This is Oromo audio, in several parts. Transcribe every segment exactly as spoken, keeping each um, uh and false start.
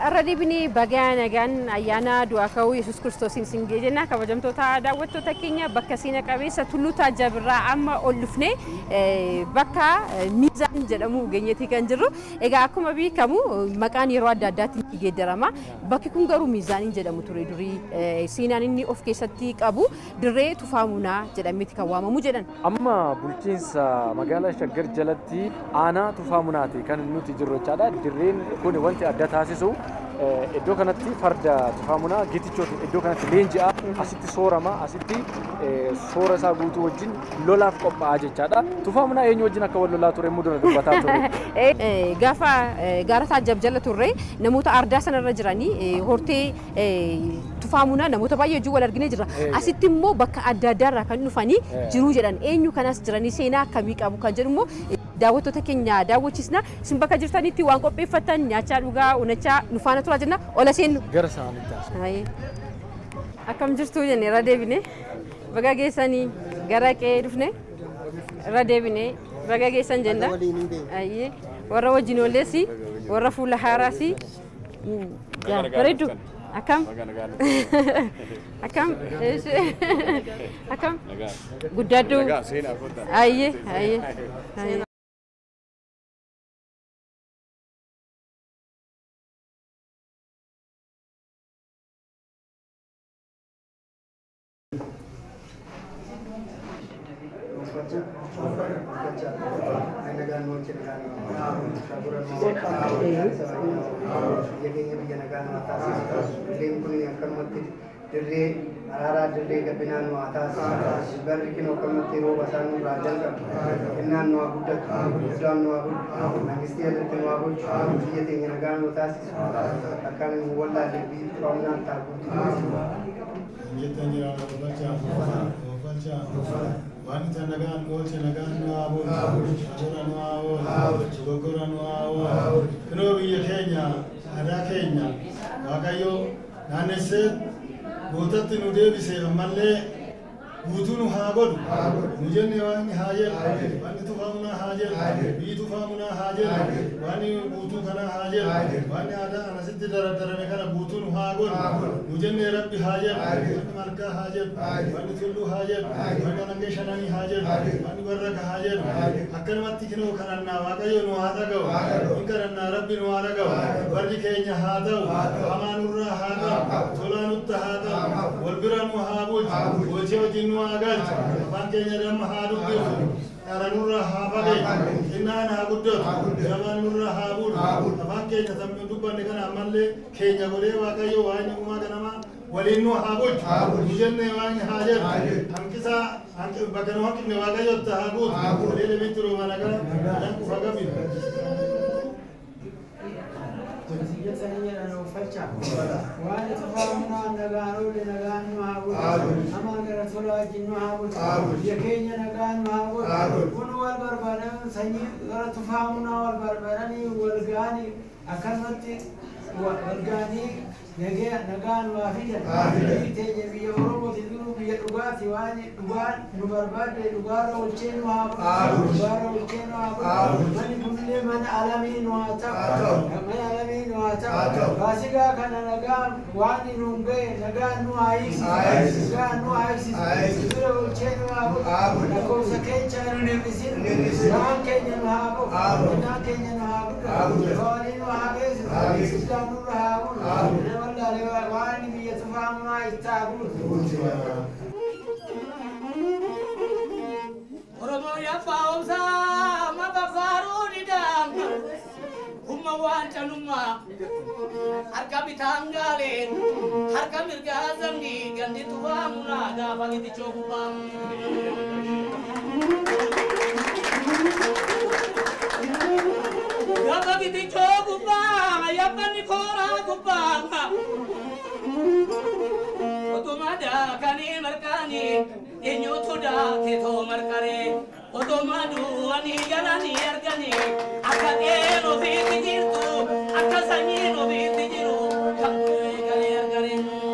الردي بني بجانا جان أيانا دعاء يسوع كريستوس سنجيجنا كبجمتو تا دعوتو تكينيا بكسينا كبيسة تلو تجبر عما ألفني بكا ميزان جرمو جنيتي كنجرو إذا أكو ما بي كمو مكان يرواد دات نيجي درما بكيكون جرو ميزان جرمو تري دري سيناني أوف كيستيك أبو دري تفهمونا جرميت كوامو مجرن أما بولتينس مجالا شجر جلتي أنا تفهموناتي كان نوتي جرو تجدا درين كوني وانت أدات هاسيسو إدو كانت فرد تفهمونا جيتي شوت إدو كانت لينجا أسيتي صورة ما أسيتي صورة ساقوتو وجين لولا فقب عاجي تجدا تفهمونا أي وجينا كول لولا توري مدرنا دبتا توري غافا غارتا جبجلة توري نموت أرداسنا رجراني هورتي تفهمونا نموت باي جو ولا رجني جرا أسيتي مو بك أدادار كان نفاني جرو جران أينو كناس جراني سينا كميك أبو كجرمو دعوتو تكينيا دعوتشنا سنبكا جرتاني تي وانكو بفتن نياچا لوغا ونچا نفانا تراجنا ولا سين غرسان الداس هاي أكم جرتو جني رديبني بقى جيساني غراكي دفني رديبني بقى جيسان جندا أيه ورا وجينو لسي ورا فولا حراسي يا بريدو أكم أكم إيش أكم قدادو أيه أيه أيه Dirre arara dirre gabinan no atas barri kino kamati ro basan rajan ka innan no abudak abudan no abud nangistiya dirte no abud yete nganagan no tas akan wala lebi promna ta abud yete ngira no bacha no bacha wani tanagan no tanagan no abud abura no abud gogora no abud kino biye Kenya ada Kenya wakayo nanese بوتات نودي بسي أمالي بوتونو هاغود نجني واني هاجر واني تفهمنا هاجر بي تفهمنا هاجر واني بوتو كنا هاجر واني هذا أنا ست درا درا مكان بوتونو هاغود نجني ربي هاجر واني مالكا هاجر واني تلو هاجر واني نعيشاني هاجر واني برك هاجر أكن ما تكنو كنا واقعي نو هذا جو إنكرنا ربي نو هذا جو بري كينيا هذا أمانورا هذا تولانو هذا والبران وهابوج وجهو جنوا أقل فانكين يدم هادوك أرانورا هابدي إننا هابودت يمانورا هابود فانكين يتمنى دوبا نكنا عمله كينيا قولي واقعيو واني وما كنما ولينو هابوج مجنة واني هاجر هم كسا هم بكنوا هم كنا واقعيو تهابود وليل بيترو ما نكنا لانكو فاقبي سنين وفتشة وأنا تفهمنا نجانو لنجانو هابود أما كرتولا جنو هابود يكيني نجانو هابود كونوا البربران سنين كرتفهمنا والبربراني والجاني أكملتي والجاني نجى نجان وافيا تيجي بيا أوروبا تدور بيا لغات واني لغات نبرباد لغات والشين وهابود لغات والشين وهابود من كل من عالمين واتق من عالمين واتق فاسقا كان نجان واني نونجي نجان نوعيس نجان نوعيس لغات والشين وهابود نقول سكين شانو نبيسين نان كيني وهابود نان كيني وهابود قالين وهابيس إسلام وهابود والله واني بيتفهمنا يتعبون ورمو يفاوزا ما بفاروني دام هم وانتنما harka bitangalen harka mirgazamni gandi tufamuna da bagiti chokubam da bagiti chokubam yapani kora kubam otomada kani markani enyo thoda ke tho markare otomadu ani galani argani akake no vitirtu akasani no vitiru kamtu gale argare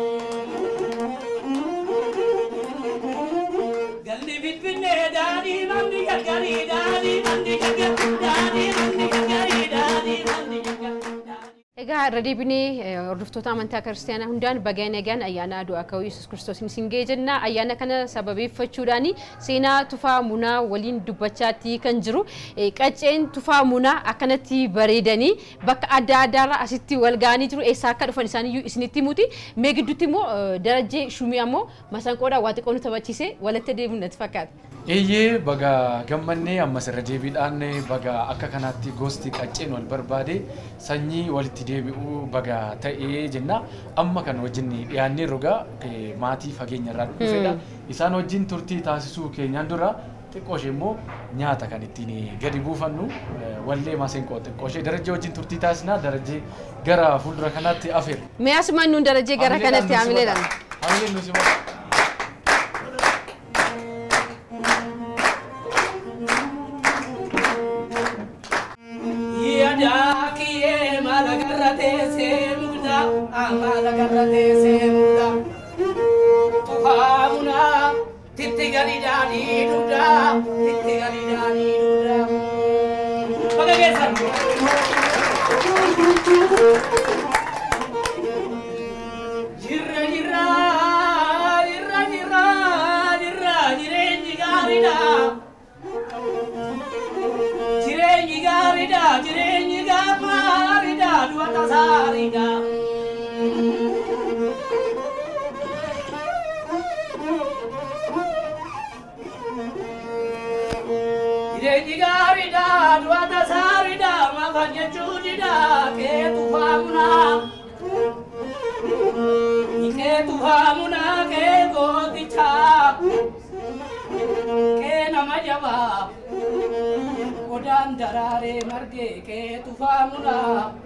galli vitne dani mandi gari dani mandi gari dani mandi gari dani mandi Egaa radibni hordoftoota amantaa kiristaanaa hundaan baga nagaan ayyaana du'a ka'uu Yesuus Kiristoosiin singee jenna. Ayyaana kana sababeeffachuudhaan seenaa tufaa munaa waliin dubbachaatti kan jiru. Qacceen tufaa munaa akkanatti bareedanii bakka adda addaarraa asitti wal ga'anii jiru. Eessaa akka dhufan isaaniiyyuu isinitti himuuti. Mee gidduutti immoo darajee shumii ammoo masanqoodhaan waa xiqqoo nu taphachiisee walitti deebiin natti fakkaata. Eeyyee baga gammannee ammas irra deebiidhaan baga akka kanaatti gosti qacceen wal barbaade sanyii walitti deebi'uu baga ta'ee jenna. Amma kan wajjin dhiyaannee roga maatii fageenya irraa dhufedha. Isaan wajjin turtii taasisuu keenyaan dura xiqqoo ishee immoo nyaata kan ittiin gadi buufannu wallee masenqoo xiqqoo ishee darajee wajjin turtii taasisna. Darajee gara fuuldura kanaatti afeera. Mee asumaan nuun darajee gara kanatti haamileedhaan. Haamileen nuti immoo. Jakiye malagarate semda amalagarate semda tufamuna titigani dani duda titigani dani duda bagagesan jirra jirra jirra jirra jirra jirenyi garida jirenyi garida jirenyi garida dua tasarida jirenyi garida dua tasarida makanya cudida ke tufamuna ke tufamuna ke goticha ke nama jawab Kodan darare marge ke tufamuna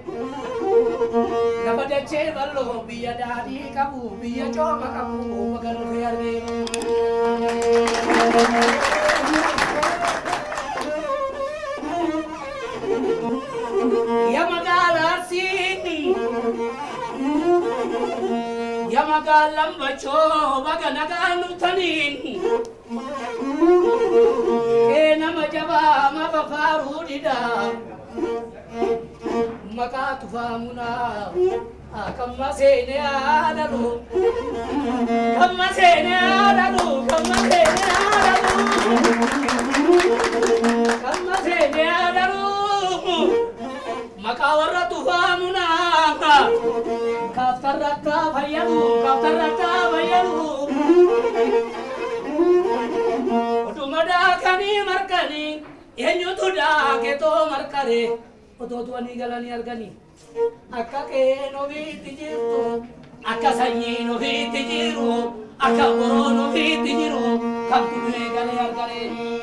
Nabade chevalo biya dadi kabu biya choma kabu bagal yarge Yamagala sini Yamagalam bacho baganagan utanin nama jaba maba farudida maka tufamuna kamma sene adalu kamma sene adalu kamma sene adalu kamma sene adalu maka warra tufamuna kaftaraka bayalu kaftaraka bayalu Odumada kani markani yenyu tuda keto markare oto tuani galani argani akka ke no viti jiru akka sanyi no viti jiru akka boro no viti jiru kapune gale argare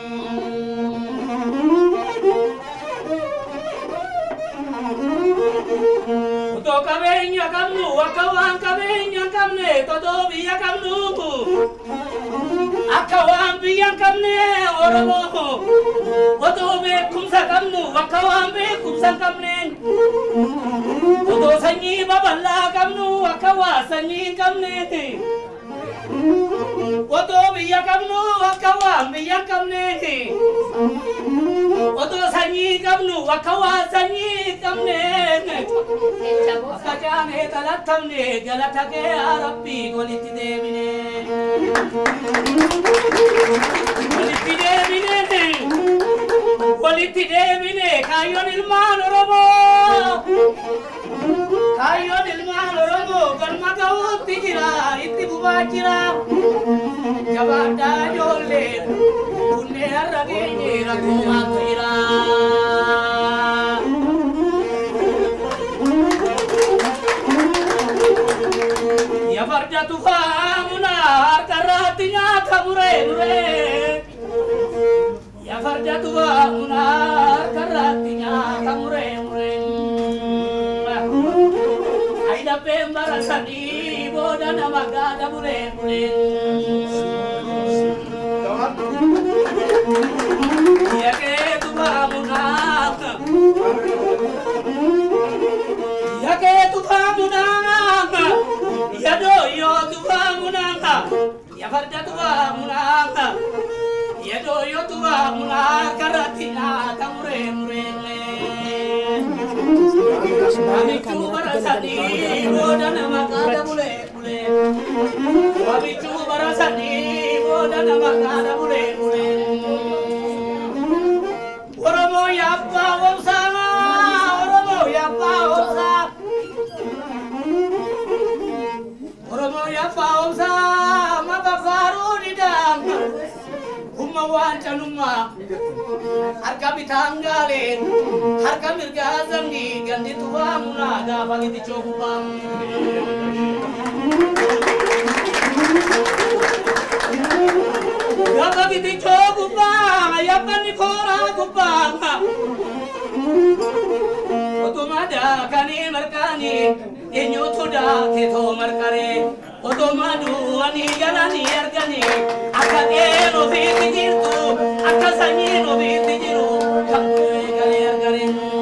oto kabenya kamnu akka wan kabenya kamne todo biya kamnu Akawan biyan kamne oromo oto be kumsa kamnu akawan be kumsa kamne oto sanyi baballa kamnu akawa sanyi kamne oto biya kamnu akawan biyan kamne oto sanyi kamnu akawa sanyi kamne akajane talatamne galatake arabbi goliti demine Waliti demine, waliti demine, kayon ilman oromo, kayon ilman oromo, galma gaut tijira, iti bubajira, jabada jolle, unne arragene ragoma tira. Ya farja tufamuna karatinya kabure mure Ya farja tufamuna karatinya kabure mure Aida pembara sani boda namaga da mure mure Ya ke tufamuna Ya ke tufamuna Ya do yo tufamuna Ya farja tufamuna Ya do yo tufamuna karatina tamure mure Kami tu bara barasani boda nama kada bule bule wabichu barasani boda nama kada bule bule oromo yappa wamsa oromo yappa wamsa oromo yappa wamsa mabafaru didam umma wancanuma harka bitangale harka mirgazamni gandi tuwa munada bagiti chokubam ga bagiti chokubam yapani kora kubam otomada kani markani enyo toda keto markare otomadu ani galani argani akade no vitijirtu akasani no vitijiru kakwe gale argare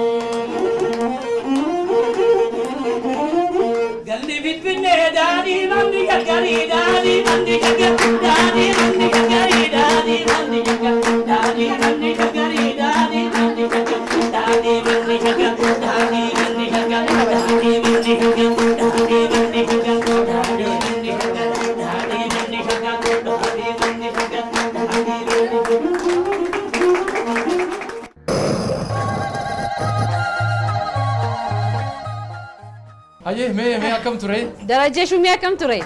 galni vitpinne dadi mandi gari dadi mandi gari dadi mandi gari dadi mandi gari dadi mandi gari dadi mandi gari dadi mandi gari dadi mandi gari dadi mandi gari dadi mandi gari Aye, me me akam ture. Darajee shumee akkam ture?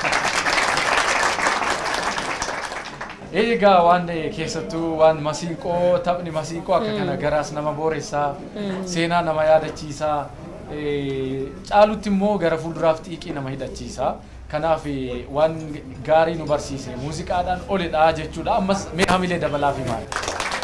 Egaa waan keessattuu waan masiinqoo taphni masiinqoo akka kana garaas nama booressaa seenaa nama yaadachiisaa caalutti immoo gara fuulduraaf xiiqii nama hidhachiisaa. Kanaaf waan gaarii nu barsiise muuziqaadhaan olidha jechuudha. Ammas mee hamilee dabalaa fi maali?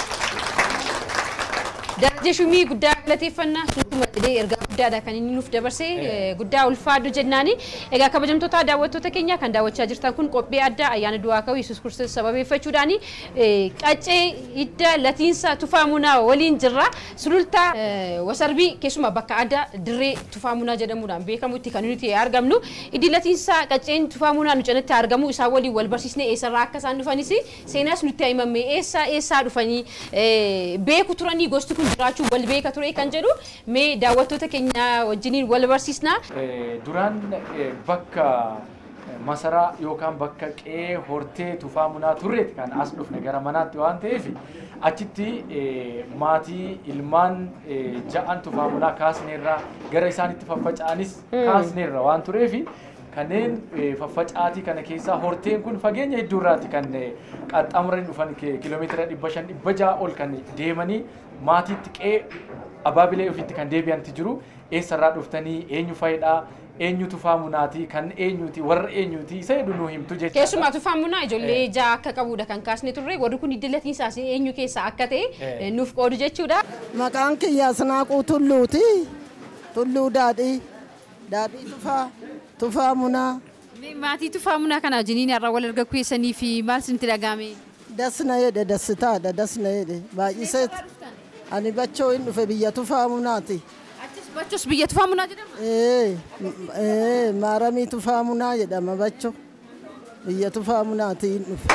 Darajee shumee guddaa galateeffannaa suutuma jedhee ergaa guddaadha kan inni nuuf dabarsee guddaa ulfaadhu jennaani. Egaa kabajamtoota daawwattoota keenya kan daawwachaa jirtan kun qophii addaa ayyaana du'aa ka'uu Yesuus Kiristoos sababeeffachuudhaani qaccee hidda latiinsa tufaamunaa waliin jirra. Sulultaa wasarbii keessumaa bakka addaa dirree tufaamunaa jedhamuudhaan beekamutti kan nuti argamnu. Hiddi latiinsa qacceen tufaamunaa nu cinatti argamu isaa waliin wal barsiisnee eessarraa akka isaan dhufanis seenaas nutti himame eessaa eessaa dhufanii beeku turanii gosti kun jiraachuu wal beeka ture kan jedhu mee daawwattoota keenya wajjiniin wal barsiisna. Duraan bakka masaraa yookaan bakka qe'ee hortee tufaamunaa turreeti kan as dhufne gara manaatti waan ta'eef achitti maatii ilmaan ja'an tufaamunaa kaasneerraa gara isaanitti faffaca'anis kaasneerra waan tureef kanneen faffacaatii kana keessaa horteen kun fageenya hedduurraati kan qaxxaamuranii dhufan kiiloomeetira dhibba shan dhibba ja'a ol kan deemanii maatiitti qe'ee abaabilee ofiitti kan deebi'anti jiru eessarraa dhuftanii eenyu faayidhaa eenyu tufaamunaati kan eenyuti warra eenyuti isa heddu nu himtu jechuudha. Keessumaa tufaamunaa ijoollee ja'a akka qabudha kan kaasne turre warri kun hiddi latiinsaas eenyu keessaa akka ta'e nuuf qoodu jechuudha. Maqaan kiyya Asnaaquu Tulluuti. Tulluu Daadhii. Daadhii tufaa tufaamunaa. Maatii tufaamunaa kana wajjiniin har'a wal arga keessanii fi maal isinitti dhagahame? Dasna jedhe dassitaadha dasna jedhe baay'iseet. Ani bachoo hin dhufe biyya tufaamunaati. Achis bachos biyya tufaamunaa jedhama? Ee ee maaramii tufaamunaa jedhama bachoo. Biyya tufaamunaati hin dhufe.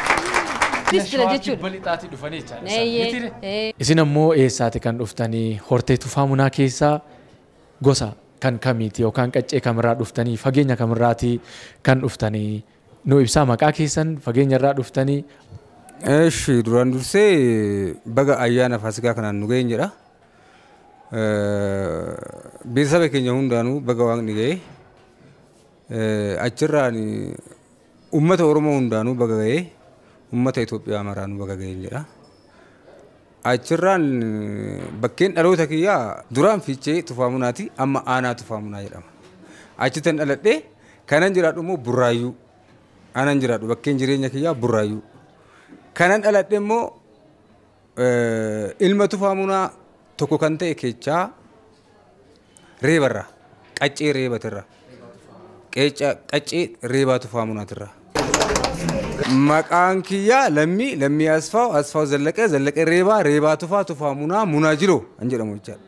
Balixaati dhufanii jechaadha. Isin ammoo eessaati kan dhuftanii hortee tufaamunaa keessaa gosa kan kamiiti yookaan qaccee kamirraa dhuftanii fageenya kamirraati kan dhuftanii nu ibsaa maqaa keessan fageenya irraa dhuftanii. Eeshi duraan dursee baga ayyaana Faasikaa kanaan nu ga'een jedha. Beeksisa keenya hundaanuu baga waaqni ga'e. Achirraan uummata Oromoo hundaanuu baga ga'e. Uummata Itoophiyaa maraanuu baga ga'een jedha. Achirraan bakkeen dhaloota kiyyaa duraan fiichee tufaamunaati amma aanaa tufaamunaa jedhama. Achitan dhaladhee kanan jiraadhu immoo burraayyuu. Anan jiraadhu bakkeen jireenya kiyyaa burraayyuu. Kanan dhaladhe immoo ilma tufaamunaa tokko kan ta'e keechaa reebarra qaccee reebatirra qaccee reebaa tufaamunaatirra. Maqaan kiyyaa lammii lammii asfaaw asfaaw zallaqee zallaqee reebaa reebaa tufaa tufaamunaa munaa jiroo an jedhamu jechaadha.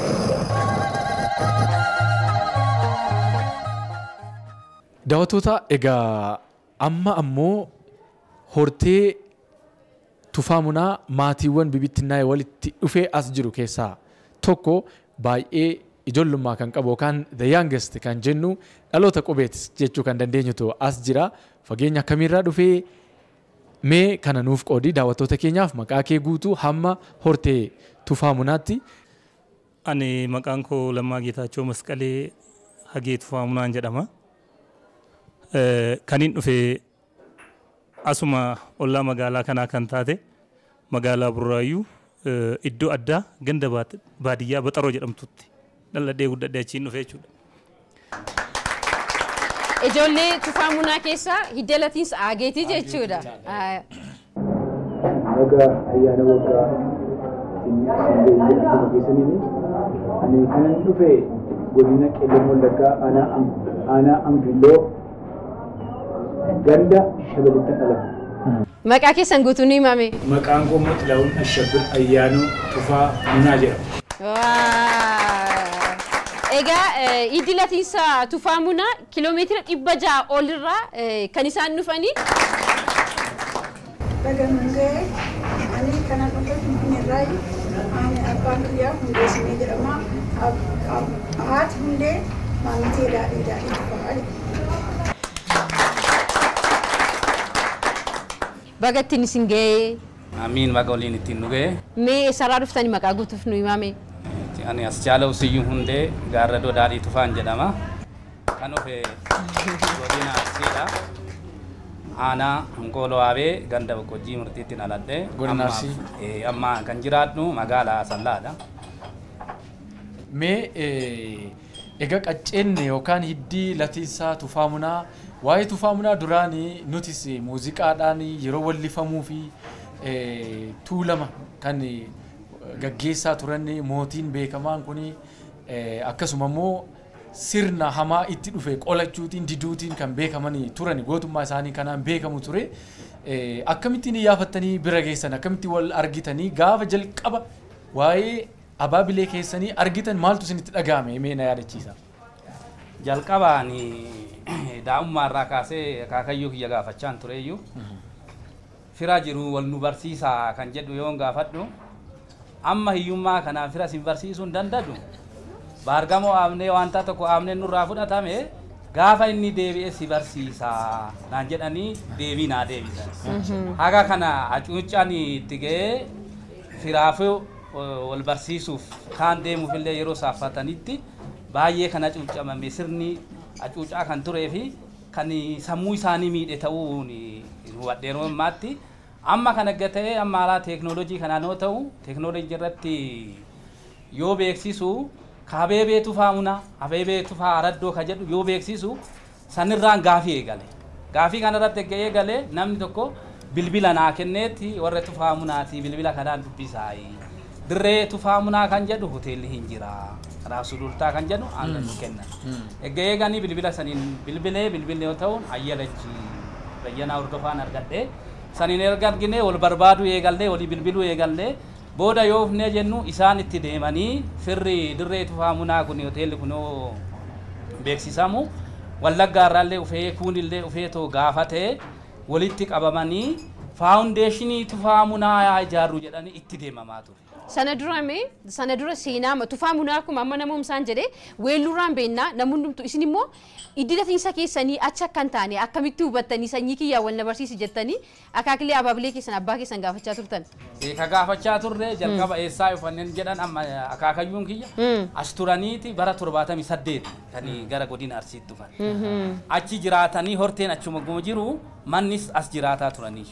Daawwattoota egaa amma ammoo hortee tufaamunaa maatiiwwan bibittinnaa'e walitti dhufee as jiru keessaa tokko baay'ee ijoollummaa kan qabu yookaan the youngest kan jennu dhaloota qubeetis jechuu kan dandeenyutu as jira. Fageenya akkamiirraa dhufee mee kana nuuf qoodii daawwattoota keenyaaf maqaa kee guutuu hamma hortee Tufaa Munaatti. Ani maqaan koo Lammaa Geetaachoo Masqalee Hagee Tufaa Munaan jedhama. Kaniin dhufee asuma ollaa magaalaa kanaa kan taate magaalaa Burraayyuu iddoo addaa ganda baadiyyaa Baxaroo jedhamtutti dhalladhee guddadhee achiin dhufee jechuudha. Ijoollee Tufaa Munaa keessaa hidda latiinsa Aageetii jechuudha. Waggaa ayyaana waggaa keessaniini ani kanan dhufee godina Qellem Wallaggaa aanaa Anfilloo ganda Shabalitti dhalate. Maqaa keessan guutuun himame. Maqaan koo Xilahuun Ashabbir Ayyaanoo Tufaa Munaa jedhama. Egaa hiddi latiinsa Tufaa Munaa kiiloomeetira dhibba ja'a olirraa kan isaan dhufanii. Bagamungee ani kana dhufe Finfinneerraa ani abbaan kiyyaa Hundee Simee jedhama. Haati Hundee maamiltee daadhii daadhii Tufaa. Bagattiin isin ga'ee. Amiin baga waliin ittiin nu ga'e. Mee sarara dhuftanii maqaa guutuuf nu himame. Ani as Jaalaa Usiyyuu Hundee Gaarradoo Daadhii Tufaan jedhama. Kan dhufe godina Arsiidha. Aanaa Hanqooloo Waabee ganda Boqqojjii Murtiitti dhaladhe. Godina Arsii. Amma kan jiraadhu magaalaa Asallaadha. Mee egaa qacceen yookaan hiddi latiinsaa Tufaa Munaa waa'ee Tufaa Munaa duraanii nutis muuziqaadhaan yeroo wallifamuu fi tuulama kan gaggeessaa turan mootiin beekamaan kun akkasuma immoo sirna hamaa itti dhufe qolachuutiin diduutiin kan beekaman turan gootummaa isaanii kanaan beekamu ture. Akkamittiin iyyafattanii bira geessan akkamittiin wal argitanii gaafa jalqaba waa'ee abaabilee keessanii argitan maaltu isinitti dhagahame mee na yaadachiisa. Jalqabaan daa'ummaarraa kaasee akaakayyuu kiyya gaafachaan tureeyyuu fira jiru wal nu barsiisaa kan jedhu yoon gaafadhu amma hiyyummaa kanaan fira sin barsiisuu hin danda'u. Baargamoo aamnee wanta tokko aamnee nurraa fudhatame gaafa inni deebi'ee si barsiisaa naan jedhanii deebii naa deebisan. Haga kana hacuuccaan itti ga'ee firaafuu wal barsiisuuf kaan deemuufillee yeroo saaffatanitti baay'ee kana cuuccamame sirni hacuuccaa kan turee fi kan sammuu isaanii miidhe ta'uun hubadheeroo ammaatti amma kana gatee amma alaa teeknooloojii kanaan yoo ta'u teeknooloojii irratti yoo beeksisu Kabeebee Tufaa Munaa Kabeebee Tufaa Araddoo ka jedhu yoo beeksisu sanirraan gaafii eegale. Gaafii kanarratti eegale namni tokko bilbila naa kenneetti warra Tufaa Munaati bilbila kanaan dubbisaa. Dirree Tufaa Munaa kan jedhu hoteelli hin jira. Raabsu Dultaa kan jedhu aannan nu kennan. Egaa eeganii bilbila saniin bilbilee bilbilli yoo ta'u ayyalachi bayyanaa hordofaan argadhee saniin ergine wal barbaadu eegallee walii bilbiluu eegallee booda yoo ufnee jennu isaan itti deemanii firri dirree Tufaa Munaa kun hoteelli kunoo beeksisamu Wallaggaa irraallee ufee kuunillee ufee too gaafatee walitti qabamanii faawundeeshinii Tufaa Munaa ijaaruu jedhanii itti deemamaa ture. Sana dura mee sana dura seenaa Tufaa Munaa kun amma namoomsaan jedhee weelluurraan beennaa namoonni isin immoo iddi latiinsa keessanii acha kan taane akkamitti hubattanii sanyii kiyyaa wal na barsiisi jettanii akaakilee abaabilee keessan abbaa keessan gaafachaa turtan. Ka gaafachaa turre jalqaba eessaa ufanneen jedhan amma akaakayyuun kiyya as turaniiti bara torbaatamii saddeet kan gara godina Arsiitti dhufan. Achi jiraatanii horteen achuma jiru mannis as jiraataa turanii.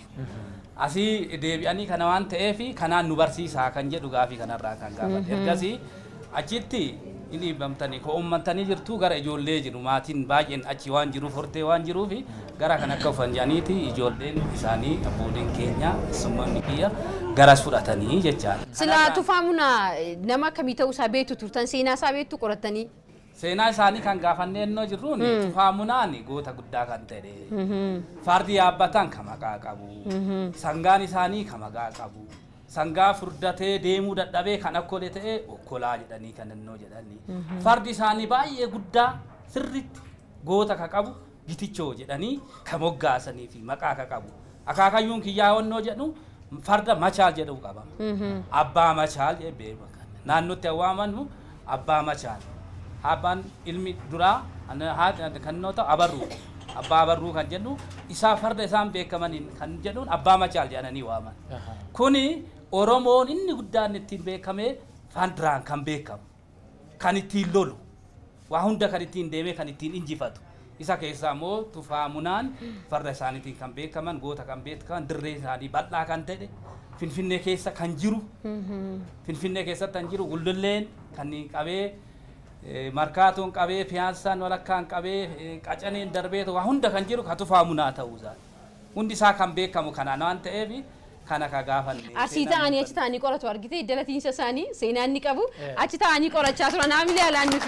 Asii deebi'anii kana waan ta'eef kanaan nu barsiisaa kan jedhu gaafii kanarraa kan gaafate. Ergasii achitti inni bamtanii ko uummatanii jirtu gara ijoollee jiru maatiin baay'een achi waan jiruuf hortee waan jiruuf gara kan akka ufan janiiti ijoolleen isaanii abbooliin keenya summanni kiyya garas fudhatanii jechaadha. Sila Tufaa Munaa nama akkamii ta'uu isaa beektu turtan seenaa isaa beektu qorattanii. Seenaa isaanii kan gaafannee ennoo jirruun Tufaa Munaan goota guddaa kan ta'e. Fardi yaabbatan kan maqaa qabu. Sangaan isaanii kan maqaa qabu. Sangaa furdatee deemuu dadhabee kan akkole ta'e okkolaa jedhanii kan ennoo jedhanii. Fardi isaanii baay'ee guddaa sirriitti goota ka qabu gitichoo jedhanii kan moggaasanii fi maqaa ka qabu. Akaakayyuun kiyyaa ennoo jedhu farda machaal jedhu qaba. Abbaa machaal jedhee naannootti awwaamannu abbaa machaal. abbaan ilmi duraa haadha kan noo ta'u abarruu abbaa abarruu kan jennu isaa farda isaan beekamaniin kan jedhuun abbaa macaal jedhanii waaman. Kuni Oromoon inni guddaan ittiin beekamee fandiraan kan beekamu kan ittiin lolu waa hunda kan ittiin deemee kan ittiin injifatu. Isa keessaa immoo Tufaa Munaan farda isaaniitiin kan beekaman goota kan beekaman dirree isaanii bal'aa kan ta'e Finfinnee keessa kan jiru Finfinnee keessatti kan jiru Guldulleen kan qabee markaatuun qabee piyaansaan walakkaan qabee qacaneen darbee waa hunda kan jiru ka Tufaa Munaa ta'uu isaa hundi isaa kan beekamu kanaan waan ta'eef kana ka gaafanne. Asii ta'anii achi ta'anii qoratu argite iddalatiinsa isaanii seenaan ni qabu achi ta'anii qorachaa turan naamilee alaan nuti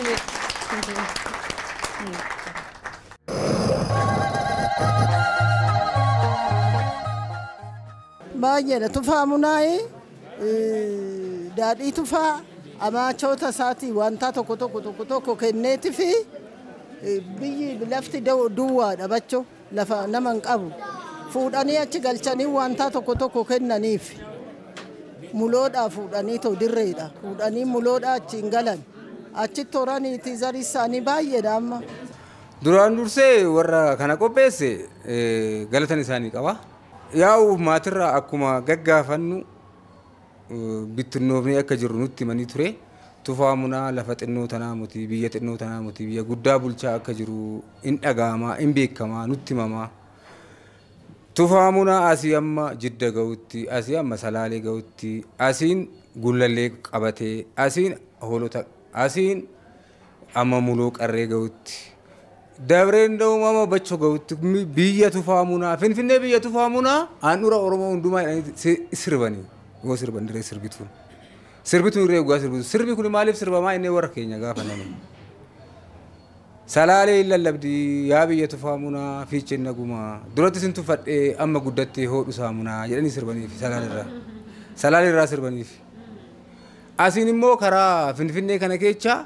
baay'eedha. Tufaa Munaayi daadhii tufaa amaachoota isaatii wanta tokko tokko tokko tokko kenneeti fi biyyi lafti duwwaadha bachoo lafa nama hin qabu fuudhanii achi galchanii wanta tokko tokko kennaniif muloodhaa fuudhanii too dirreedha fuudhanii muloodhaa achi hin galan achi toraniiti zarii isaanii baay'eedha amma. Duraan dursee warra kana qopheesse galatan isaanii qaba. Yaa'u maatirraa akkuma gaggaafannu bittinnoofnee akka jirru nutti himanii ture. Tufaa Munaa lafa xinnoo tanaa muti biyya xinnoo tanaa muti biyya guddaa bulchaa akka jiru in dhagaama in beekama nutti himamaa. Tufaa Munaa asii amma Jidda ga'utti asii amma Salaalee ga'utti asiin Gullallee qabatee asiin hoolota asiin amma Muloo Qarree ga'utti. Dabreen da'uumama Bachoo ga'utti biyya Tufaa Munaa Finfinnee biyya Tufaa Munaa handhuura Oromoo hundumaa sirbanii yoo sirban dirree sirbituun sirbituun irree ugaa sirbitu sirbi kun maaliif sirbamaa inni warra keenya gaafaname Salaalee lallabdi yaa biyya Tufaa Munaa fiicheen nagumaa duratti sin tuffadhee amma guddattee hoodhu saamunaa jedhanii sirbaniif Salaalerraa Salaalerraa sirbaniif asiin immoo karaa Finfinnee kana keessa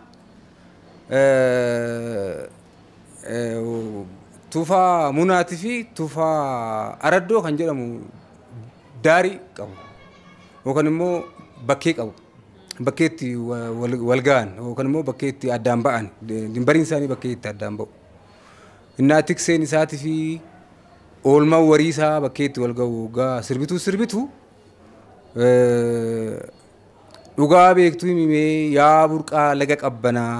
Tufaa Munaatii fi Tufaa Araddoo kan jedhamu daarii qabu yookaan immoo bakkee qabu bakkeetti wal ga'an yookaan immoo bakkeetti addaan ba'an dimbariin isaanii bakkeetti addaan ba'u innaa tikseen isaatii fi oolmaa warii isaa bakkeetti wal ga'u gaa sirbituu sirbitu dhugaa beektuu himee yaa burqaa laga qabbanaa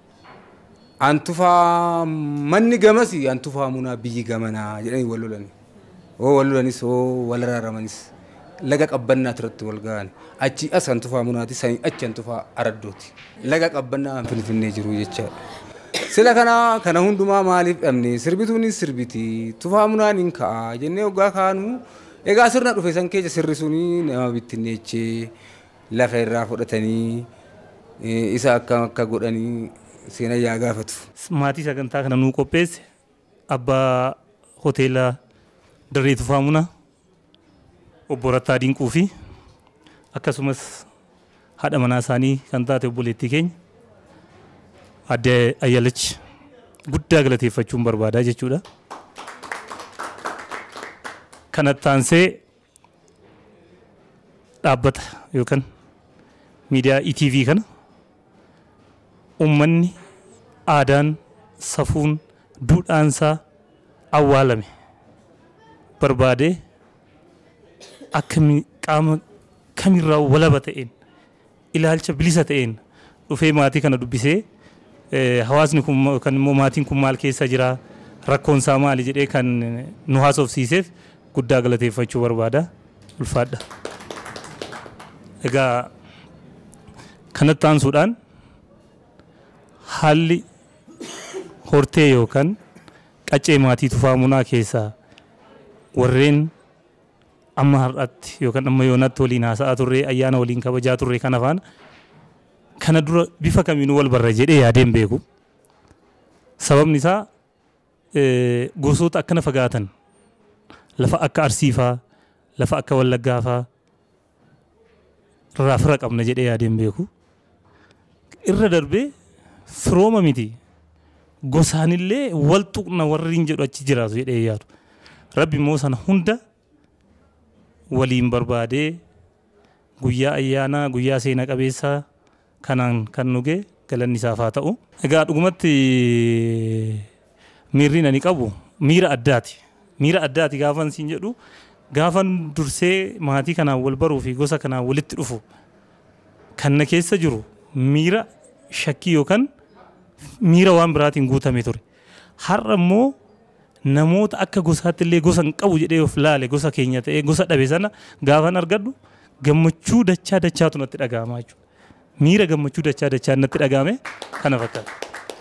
Antufaa manni gamasi Antufaa Munaa biyyi gamanaa jedhanii wal lolani. Oo wal lolanis oo wal raaramanis laga qabbannaa irratti wal ga'an. Achi as Antufaa Munaati sanii achi Antufaa Araddooti. Laga qabbannaa Finfinnee jiru jechaadha. Sila kana kana hundumaa maaliif dhabne sirbituunis sirbiti Tufaa Munaan hin ka'a jennee waggaa kaanu egaa sirna dhufe san keessa sirri suni nama bittinneechee lafa irraa fudhatanii isa akka akka godhanii seenaa yaa gaafatu. Maatii sagantaa kana nuu qopheesse abbaa hoteela Dirree Tufaa Munaa obbo Rattaa Dinquu fi akkasumas haadha manaa isaanii kan taate obboleettii keenya adde Ayyalachi guddaa galateeffachuun barbaadaa jechuudha. Kanatti aansee dhaabbata yookaan miidiyaa E T V kana ummanni aadaan safuun duudhaansaa awwaalame barbaadee akka qaama kamirraa walaba ta'een ilaalcha bilisa ta'een dhufee maatii kana dubbisee hawaasni kun kan immoo maatiin kun maal keessa jira rakkoonsaa maali jedhee kan nu haasofsiiseef guddaa galateeffachuu barbaada ulfaadha. Egaa kanatti aansuudhaan haalli hortee yookaan qaccee maatii Tufaa Munaa keessaa warreen amma har'aatti yookaan amma yoonatti waliin haasa'aa turre ayyaana waliin kabajaa turre kana faana kana dura bifa kamiinuu wal barra jedhee yaadeen beeku. Sababni isaa gosoota akkana fagaatan lafa akka Arsiifaa lafa akka Wallaggaafaa irraa fira qabna jedhee yaadeen beeku. Irra darbee firooma miti gosaanillee wal tuqna warriin jedhu achi jiraatu jedhee yaadu. Rabbi immoo sana hunda waliin barbaadee guyyaa ayyaanaa guyyaa seena qabeessaa kanaan kan nuge galanni isaaf haa ta'u. Egaa dhugumatti miirri ani qabu miira addaati. Miira addaati gaafan siin jedhu gaafan dursee maatii kanaan wal baruu fi gosa kanaan walitti dhufu kan na keessa jiru miira shakkii yookaan miira waan biraatiin guutame ture. Har'a immoo namoota akka gosaatti illee gosa hin qabu jedhee of laale gosa keenya ta'ee gosa dhabe sana gaafan argadhu gammachuu dachaa dachaatu natti dhaga'ama jechuudha. Miira gammachuu dachaa dachaa natti dhaga'ame kana fakkaata.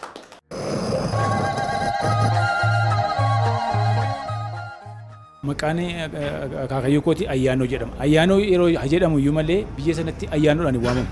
Maqaan akaakayyuu kooti ayyaanoo jedhama. Ayyaanoo yeroo jedhamu iyyuu malee biyya sanatti ayyaanoodhaan waamamu.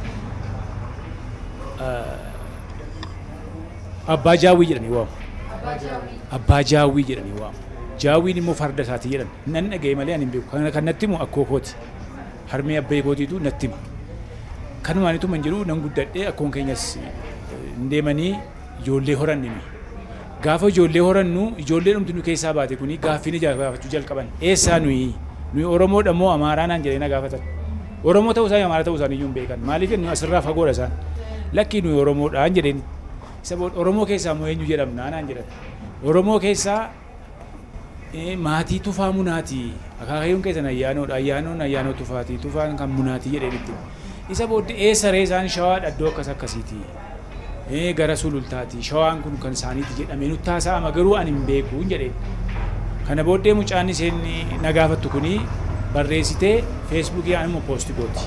Abbaa jaawwii jedhanii waamu. Abbaa jaawwii jedhanii waamu. Jaawwiin immoo farda isaati jedhan. Nan dhaga'e malee ani hin beeku. Kan natti himu akkoo kooti. Harmee abbee kootiitu natti hima. Kanumaanitu man jedhu nan guddadhee akkoon keenyas hin deemanii ijoollee horanni. Gaafa ijoollee horannu ijoollee dhumti nu keessaa baate kuni gaaffii gaafachuu jalqaban. Eessaa nuyi? Nuyi Oromoodha moo Amaaraa naan jedhee na gaafatan. Oromoo ta'uu isaa Amaara ta'uu isaanii iyyuu hin beekan. Maaliif nu asirraa fagoodha isaan. Lakkii nuyi Oromoodhaan jedheen. Isa booda Oromoo keessaa moo eenyu jedhamna naan jedhan. Oromoo keessaa maatii tufaa munaati. Akaakayyuun keessan ayyaanoodha. Ayyaanoon ayyaanoo tufaati. Tufaan kan munaati jedheen itti. Isa booda eessa ree isaan shawaa dhaddoo akkas akkasiiti. Eh gara sulultaati shawaan kun kan isaaniiti jedhamee nutti haasa'ama garuu ani hin beeku jedhee kana booddee mucaan isheen na gaafattu kuni barreessitee feesbuukii anuma poosti gooti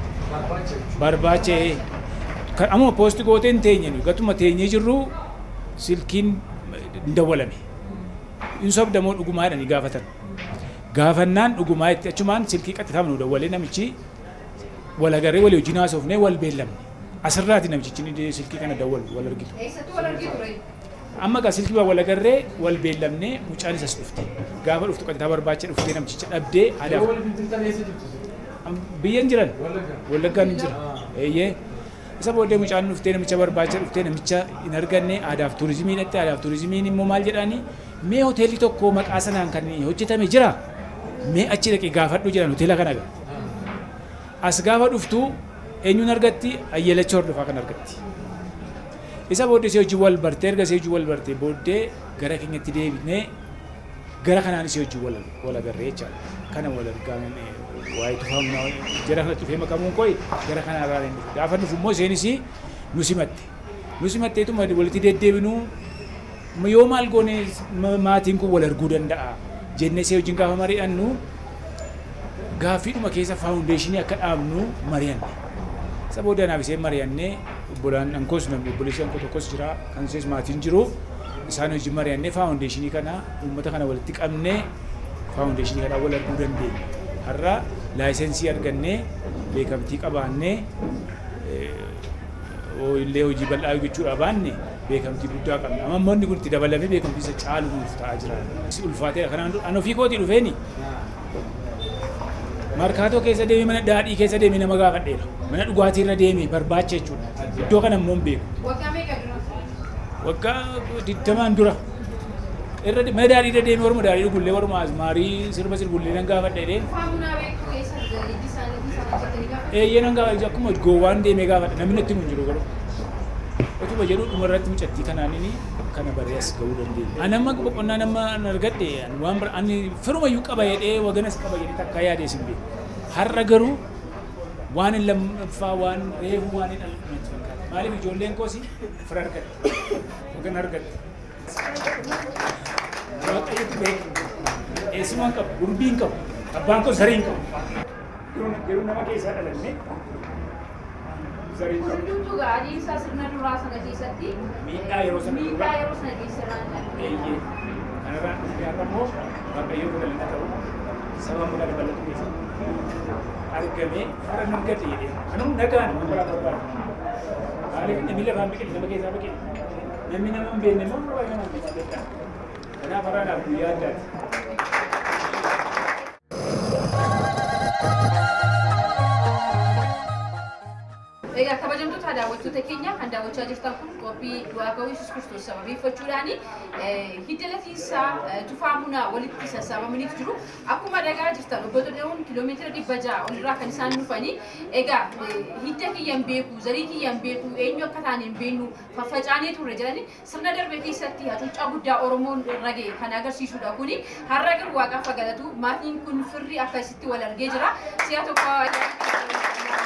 barbaachee kan amma poosti gootee hin teenye nu gatuma teenyee jirru silkiin dawwalame in sobdamoo dhugumaa jedhanii gaafatan gaafannaan dhugumaa itti achumaan silkii qaxxitaama nu dawwalee namichi walagarree walii wajjin haasofnee wal beellamne asirraati namichi ni silkii kana dawwal wal argitu. Eessatti wal argitu? Amma gaa silkii wal agarree wal beellamnee mucaan isas dhufte. Gaafa dhuftu qaxxitaa barbaacha dhuftee namichicha dhabdee adaaf. Biyyan jiran? Wallaggaan hin jira. Eeyyee. Isa booddee mucaan dhuftee namicha barbaacha dhuftee namicha hin arganne aadaaf turizimii dhatte aadaaf turizimiin immoo maal jedhaani mee hoteelli tokko maqaa sanaan kan hojjetame jira mee achi dhaqee gaafadhu jedhan hoteela kana gaa. As gaafa dhuftu eenyuun argatti ayyalachoo hordofaa kan argatti. Isa booddee si hojii wal bartee erga si hojii wal bartee booddee gara keenyatti deebinee gara kanaan si hojii wal wal agarree jechaadha. Kana wal argaman waa'ee tufaamna jara kana tufee makamuun kooyi gara kana irraa hin dhufu. Gaafa dhufu immoo isheenis nu simatte. Nu simatteetuma walitti deddeebinu yoo maal goone maatiin kun wal arguu danda'a jennee si hojiin gaafa mari'annu gaaffiidhuma keessa faawundeeshinii akka dhaabnu mari'anne. Sabooda naaf isheen mari'annee obbolaan ankoos namni obboleessi ankoo tokkos jira kan isheen maatiin jiru isaan hojii mari'annee faawundeeshinii kana uummata kana walitti qabnee faawundeeshinii kana wal arguu dandeenya. Har'a laayisensii argannee beekamtii qabaannee illee hojii bal'aa hojjechuudha baanne beekamtii guddaa qabna. Amma immoo inni kun itti dabalamee beekamtii isa caalu nuuf ta'aa jira. Ulfaateera kanaan an ofii kootii dhufeeni. Markaatoo keessa deemee mana daadhii keessa deemee nama gaafadheera. Mana dhugaatii irra deemee barbaacha jechuudha. Iddoo kana immoo hin beeku. Waggaa meeqa dura? Waggaa digdamaan dura. Irra mana daadhii irra deemee warma daadhii dhugullee warma asmaarii sirba sirbullee nan gaafadheedhee. Faamunaa beektu keessa ijji isaanii isaanii gaafa. Eeyyee nan gaafadhe akkuma goowwaan deemee gaafadhe namni natti hin jiru garuu. Otuma jedhu dhuma irratti mucattii kanaanini kana baree as ga'uu dandeenya. Ani amma boqonnaa nama argadhe waan bira ani firumayyuu qaba jedhee waganas qaba jedhee takkaa yaadee sin beeku. Har'a garuu waan hin lammaffaa waan reefu waan hin dhalatu fakkaata. Maaliif ijoolleen koosi fira argadhe wagan argadhe. Waaqayyooti beeku. Eessumaan qabu gurbii hin qabu abbaan koo zarii hin qabu. Yeroo nama keessaa dhalanne Hundumtuu gaarii isaa sirna duraa sana keessatti miidhaa yeroo sana miidhaa yeroo sana keessatti eeyyee kanarraan dhufee immoo waaqayyoo godhalina ta'u saba magaalaa bal'atu keessatti argamee fara nan gate jedhee kanum nagaan nama biraa barbaadu maaliif namni lafaan biqile nama keessaa biqile namni nama hin beekne immoo baay'ee nama keessaa beekaa kanaaf haraadhaaf guyyaa addaati. Egaa kabajamtoota daawwattoota keenya kan daawwachaa jirtan kun qophii du'aa ka'uu Yesuus Kiristoos sababeeffachuudhaan hidda latiinsaa tufaamunaa walitti sassaabamanii jiru. Akkuma dhagaa jirtan obbo Xoda'uun kiiloomeetira dhibba ja'a olirraa kan isaan dhufanii egaa hidda kiyyan beeku zarii kiyyan beeku eenyu akka taane hin beeknu faffacaanee turre jedhanii sirna darbe keessatti hacuuccaa guddaa Oromoon irra ga'e kan agarsiisudha kuni har'a garuu waaqaaf galatu maatiin kun firri akkasitti wal argee jira. Si'a tokko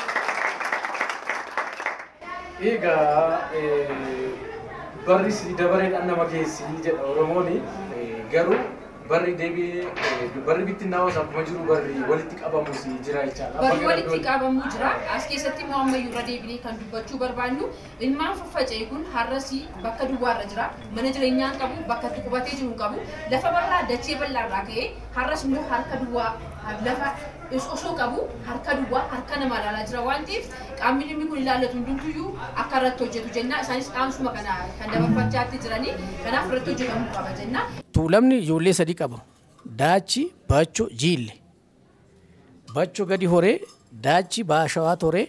Ega barri si dabareen annama geessi jedha Oromooni garuu barri deebi'ee barri bittinnaa'u akkuma jiru barri walitti qabamu si jira jechaadha. Barri walitti qabamu jira. As keessatti immoo ammayyuu irra deebinee kan dubbachuu barbaannu ilmaan faffaca'e kun har'asi bakka duwwaarra jira. Mana jireenyaa qabu bakka itti qubatee jiru qabu lafa bal'aa dachee bal'aarraa ka'ee har'as immoo harka duwwaa lafa osoo qabu harka duwwaa harka namaa ilaalaa jira waan ta'eef qaamni dhimmi kun ilaallatu hundumtuyyuu akka irratti hojjetu jenna. Isaanis dhaansuma kana kan dabarfachaatti jiranii kanaaf irratti hojjetamuu qaba jenna. Tuulamni ijoollee sadii qaba. Daachi, Baachoo, Jiille. Baachoo gadi horee, Daachi Baashawaa toree,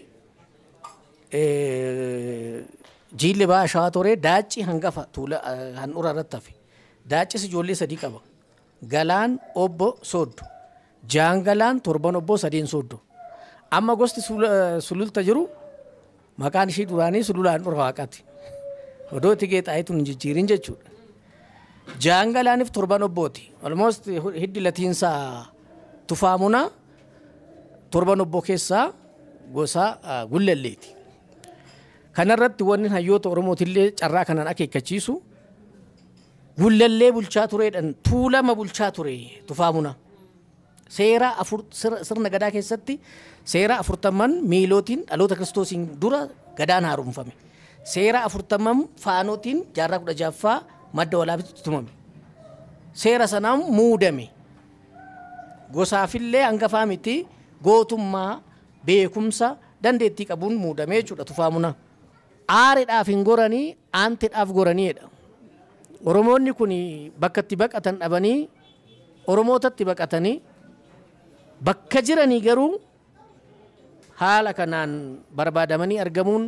Jiille Baashawaa toree, Daachi hangafa tuula handhuura irratti hafe. Daachis ijoollee sadii qaba. Galaan Obbo Sooddo. Jaangalaan torban Obbo Sadeen Sooddo. Amma gosti sululta jiru maqaan ishii duraanii sulula handhuura waaqaati. Odoo itti geexaayitu hin jijjiirin jechuudha. Jaangalaaniif torban Obbooti. Almost hiddi latiinsaa tufaamunaa torban Obbo keessaa gosa gullelleeti. Kanarratti wanni hayyoota Oromootillee carraa kanaan akeekkachiisu gullellee bulchaa tureedhaan tuulama bulchaa ture tufaamunaa. Seera afur sirna gadaa keessatti seera afurtamman miilootiin dhaloota Kiristoosiin dura gadaan haaromfame. Seera afurtamman faanootiin jaarraa kudha jaaffaa madda walaabitti tumame. Seera sanaan muudame. Gosaafillee hangafaa miti gootummaa beekumsa dandeettii qabuun muudame jechuudha tufaamuna. Aareedhaaf hin goranii aanteedhaaf goraniidha. Oromoonni kun bakka itti baqatan dhabanii Oromootatti baqatanii bakka jiranii garuu haala kanaan barbaadamanii argamuun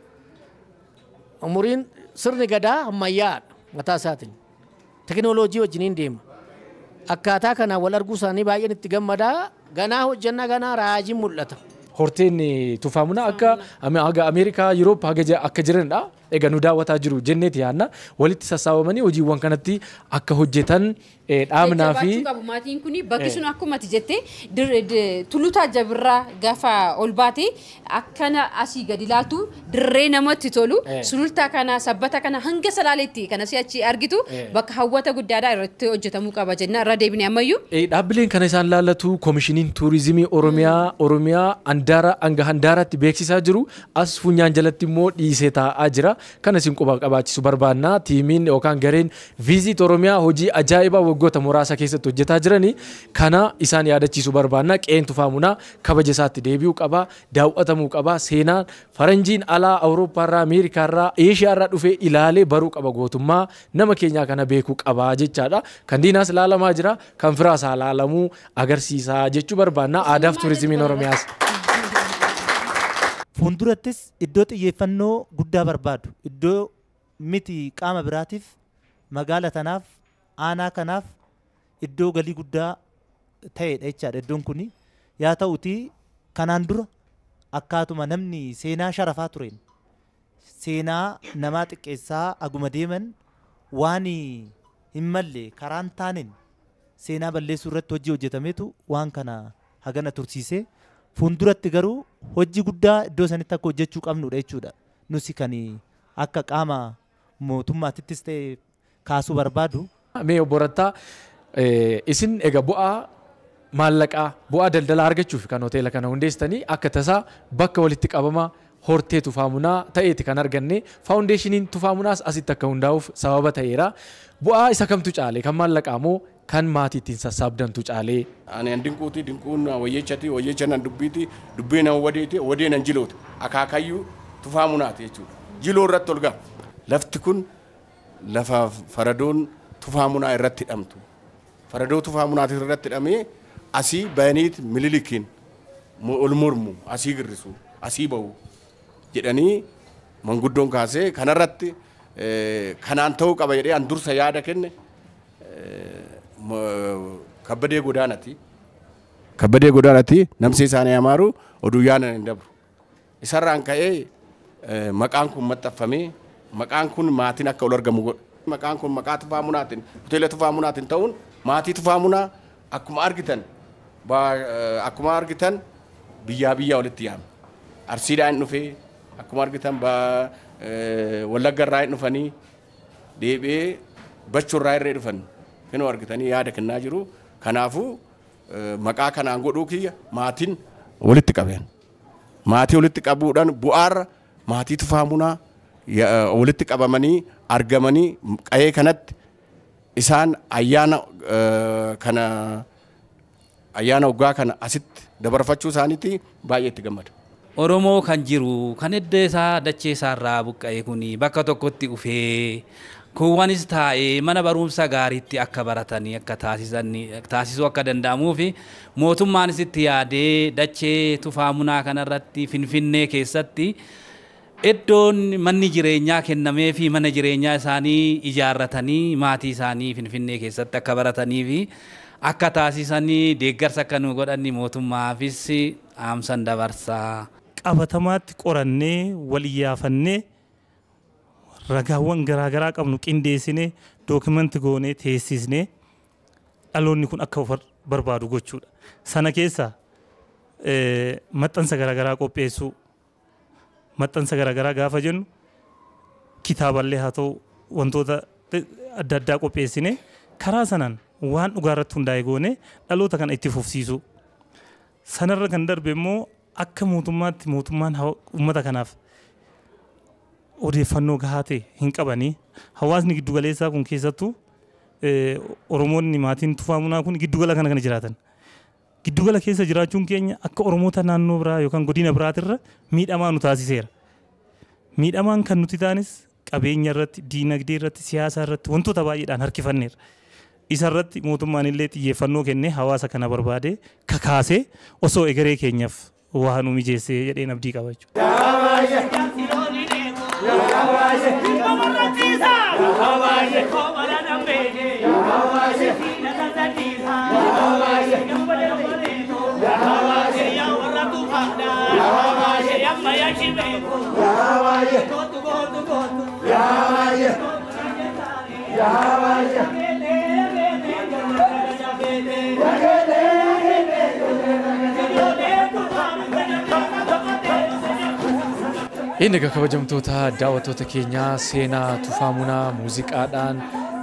umuriin sirni gadaa ammayyaadha mataa isaatiin. Tekinooloojii wajjiniin deema. Akkaataa kanaan wal arguu isaanii baay'een itti gammadaa ganaa hojjannaa ganaa raajiin mul'ata. Horteen tufaamuna akka Ameerikaa Yuroopp haga akka jiranidha. Egaa nu daawwataa jiru jenneeti yaadna walitti sassaabamanii hojiiwwan kanatti akka hojjetan dhaabnaa fi maatiin kun bakki sun akkuma ati jettee tullutaa jabirraa gaafa ol baate akkana asii gadi ilaaltu dirree namatti tolu sulultaa kana sabbata kana hanga salaaleetti kana si'achi argitu bakka hawwata guddaadhaa irratti hojjetamuu qaba jenna irra deebinee ammayyuu. Dhaabbileen kana isaan laallatu koomishiniin tuurizimii Oromiyaa Oromiyaa handaara hanga handaaraatti beeksisaa jiru as funyaan jalatti immoo dhiisee taa'aa jira. Kana isin quba qabaachisu barbaanna tiimiin yookaan gareen viizit Oromiyaa hojii ajaa'ibaa waggoota muraasa keessatti hojjetaa jiranii kana isaan yaadachiisu barbaanna. Qeen tufaamunaa kabaja isaatti deebi'uu qaba daawwatamuu qaba seenaan faranjiin alaa Awurooppaarraa Ameerikaarraa Eeshiyaarraa dhufee ilaalee baruu qaba gootummaa nama keenyaa kana beekuu qaba jechaadha. Kan diinaas ilaalamaa jira kan firaas ilaalamuu agarsiisaa jechuu barbaanna aadaaf tuurizimiin Oromiyaas. Fuuldurattis iddoo xiyyeeffannoo guddaa barbaadu iddoo miti qaama biraatiif magaala tanaaf aanaa kanaaf iddoo galii guddaa ta'edha jechaadha iddoon kuni yaa ta'uti kanaan dura akkaatuma namni seenaa sharafaa tureen seenaa namaa xiqqeessaa aguma deeman waan hin malle karaan taaneen seenaa balleessuu irratti hojii hojjetameetu waan kana hagana tursiisee fuulduratti garuu hojii guddaa iddoo sanitti akka hojjechuu qabnudha jechuudha. Nusi kan akka qaama mootummaatittis ta'e kaasuu barbaadu. Mee obbo Rattaa isin egaa bu'aa maallaqaa bu'aa daldalaa argachuuf kan hoteela kana hundeessitanii akka tasaa bakka walitti qabama hortee tufaamunaa ta'eeti kan arganne faawundeeshiniin tufaamunaas asitti akka hundaa'uuf sababa ta'eera. Bu'aa isa kamtu caale kan maallaqaa moo kan maatiitiin sassaabdantu caalee. Ani dinquuti dinquun wayyechati wayyechanan dubbiiti dubbeenan wadeeti wadeenan jilooti akaakayyuu tufaamunaati jechuudha. Jiloo irratti ol ga'a. Lafti kun lafa faradoon tufaamunaa irratti hidhamtu. Faradoo tufaamunaati irratti hidhamee asii bayaniit mililikiin ol mormu asii girrisu asii bahu jedhanii manguddoon kaasee kanarratti kanaan ta'uu qaba jedhee an dursa yaada kenne kabbadee godaanati. Kabbadee godaanati namsi isaanii amaaru oduu yaanan hin dabru. Isarraan ka'ee maqaan kun maxxanfamee maqaan kun maatiin akka ol argamu godha. Maqaan kun maqaa Tufaa Munaatiin hoteela Tufaa Munaatiin ta'uun maatii Tufaa Munaa akkuma argitan akkuma argitan biyyaa biyyaa walitti yaame. Arsiidhaan dhufee akkuma argitan Wallaggarraa hin dhufanii deebi'ee Bachoorraa irree dhufan kanoo argitanii yaada kennaa jiru. Kanaafuu maqaa kanaan godhuu kiyya maatiin walitti qabeen. Maatii walitti qabuudhaan bu'aarra maatii Tufaa Munaa walitti qabamanii argamanii qa'ee kanatti isaan ayyaana kana ayyaana waggaa kana asitti dabarfachuu isaaniiti baay'ee itti gammada. Oromoo kan jiru kan edda isaa dachee isaarraa buqqa'e kuni bakka tokkotti dhufee kuwwanis taa'ee mana barumsa gaariitti akka baratanii akka taasisuu akka danda'amuu fi mootummaanis itti yaadee dachee Tufaa Munaa kanarratti Finfinnee keessatti iddoon manni jireenyaa kennamee fi mana jireenyaa isaanii ijaarratanii maatii isaanii Finfinnee keessatti akka baratanii fi akka taasisanii deeggarsa akka nu godhanni mootummaafis dhaamsan dabarsaa. Qabatamaatti qorannee wal iyyaafannee ragaawwan garaagaraa qabnu qindeessinee dookimanti goonee teessisnee dhaloonni kun akka barbaadu gochuudha. Sana keessa maxxansa garaagaraa qopheessuu. Maxxansa garaagaraa gaafa jennu kitaaballee haa ta'u wantoota adda addaa qopheessinee karaa sanaan waan dhugaa irratti hundaa'e goonee dhaloota kana itti fufsiisu. Sanarra kan darbe immoo akka mootummaatti mootummaan uummata kanaaf odeeffannoo gahaa ta'e hin qabanii hawaasni giddugaleessaa kun keessattuu Oromoonni maatiin Tufaa Munaa kun giddugala kana kana jiraatan. Giddugala keessa jiraachuun keenya akka Oromoota naannoo biraa yookaan godina biraatirra miidhamaa nu taasiseera. Miidhamaan kan nuti taanis qabeenya irratti, diinagdee irratti, siyaasa irratti wantoota baay'eedhaan harkifanneera. Isa irratti mootummaan illee xiyyeeffannoo kennee hawaasa kana barbaadee kakaasee osoo egeree keenyaaf waa nu mijeessee jedheen abdii qaba jechuudha. Inni kabajamtoota daawwattoota keenyaa seenaa Tufaa Munaa muuziqaadhaan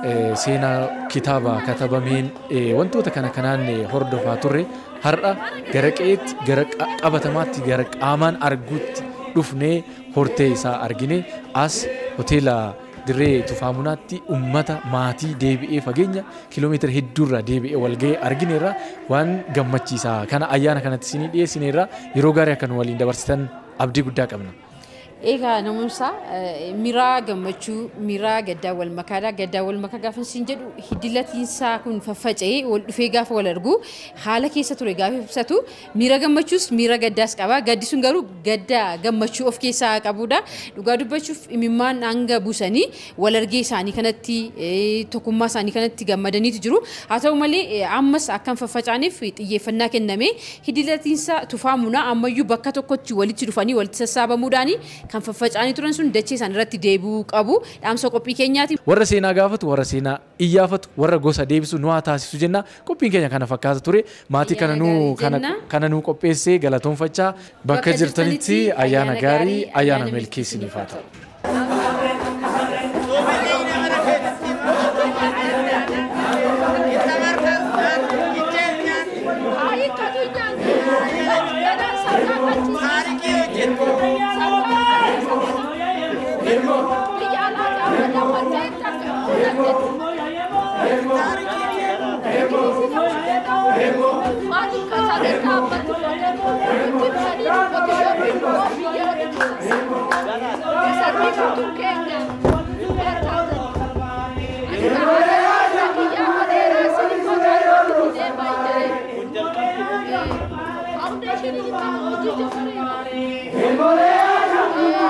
seenaa kitaaba katabameen wantoota kana kanaan hordofaa turre har'a gara qe'eetti gara qabatamaatti gara qaamaan arguutti dhufnee hortee isaa argine as hoteela dirree Tufaa Munaatti ummata maatii deebi'ee fageenya kiiloomeetira hedduurra deebi'ee walga'ee argineerra waan gammachiisaa kana ayyaana kanatti isinii dhiyeessineerra yeroo gaarii akka nu waliin dabarsitan abdii guddaa qabna. Egaa namoota miraa gammachuu miraa gaddaa wal makaadha gaddaa wal makaa gaafa siin jedhu hidilatiinsaa kun faffaca'ee wal dhufee gaafa wal argu haala keessa ture gaafa ibsatu miira gammachuus miira gaddaas qaba gaddi sun garuu gaddaa gammachuu of keessaa qabudha dhugaa dubbachuuf imimmaan hanga buusanii wal argee isaanii kanatti tokkummaa isaanii kanatti gammadaniitu jiru haa ta'u malee ammas akkan faffaca'aniif xiyyeeffannaa kenname hidilatiinsaa Tufaa Munaa ammayyuu bakka tokkotti walitti dhufanii walitti sassaabamuudhaani kan faffaca'anii turan sun dachee isaan irratti deebi'uu qabu dhaamsa qophii keenyaati. Warra seenaa gaafatu warra seenaa iyyaafatu warra gosa deebisu nu haa taasisu jenna qophiin keenya kana fakkaata ture maatii kana nu kana nu qopheessee galatoonfachaa bakka jirtanitti ayyaana gaarii ayyaana milkii isiniif haa ta'u. Hey,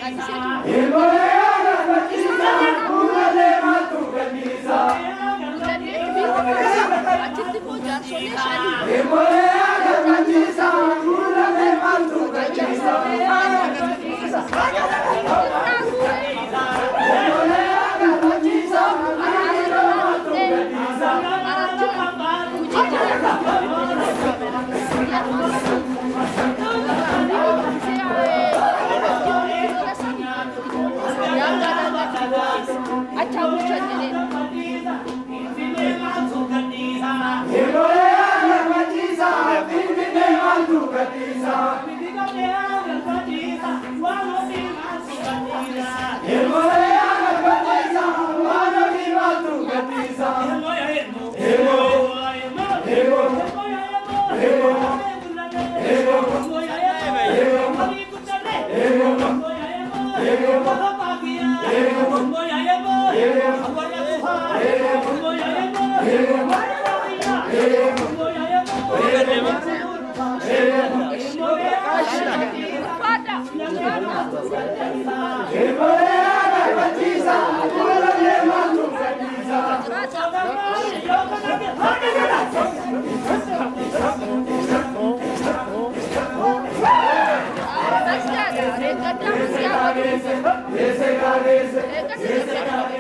Ese